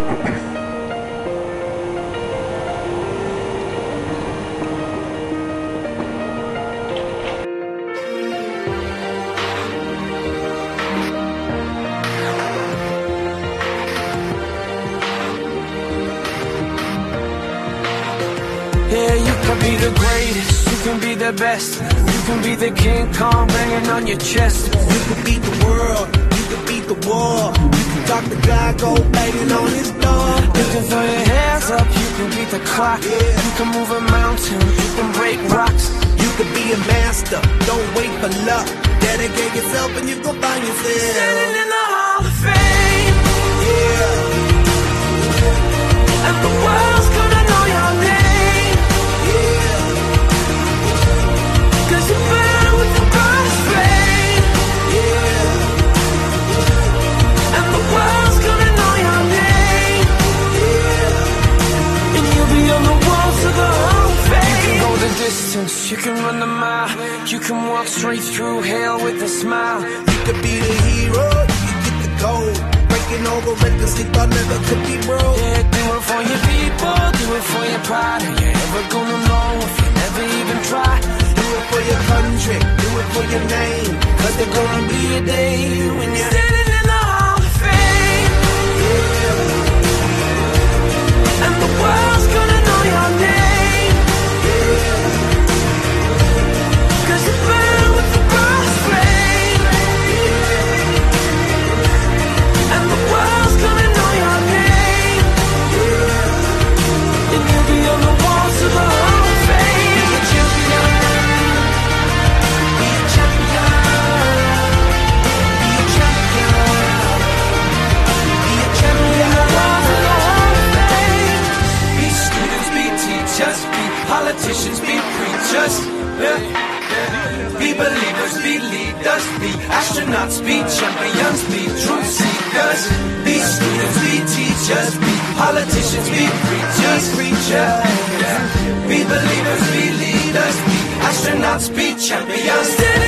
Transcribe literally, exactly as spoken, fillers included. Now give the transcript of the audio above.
Yeah, you can be the greatest, you can be the best, you can be the King Kong banging on your chest. You can beat the world, you can beat the war. You can talk the guy, go banging on his door. You can throw your hands up, you can beat the clock. Yeah. You can move a mountain, you can break rocks. You can be a master, don't wait for luck. Dedicate yourself and you gon' find yourself Standing in the Hall of Fame. Yeah. And the world's gonna know your name. Yeah. Cause you burn with the brightest flame. Yeah. And the world's gonna know your name. Yeah. And you'll be on the walls of the Hall of Fame. You can go the distance, you can run the mile. You can walk straight through hell with a smile. You could be the hero, you can get the gold. Breaking over records they thought never could be broke. Yeah, do it for your people, do it for your pride. Are you ever gonna know if you never even try? Do it for your country, do it for your name. Cause there's gonna be a day when you're standing in the Hall of Fame. Yeah. And the world's gonna know your name. Yeah. Cause you burn with the brightest flame. Yeah. And the world's gonna know your name. Yeah. And you'll be on the walls of the Hall of Fame. Be a champion. Be a champion. Be a champion. Be a champion. Be students, be teachers, be politicians, be preachers. Yeah. Be believers, be leaders, be astronauts, be champions, be truth seekers. Be students, be teachers, be politicians, be preachers, preachers. Yeah. Be believers, be leaders, be astronauts, be champions.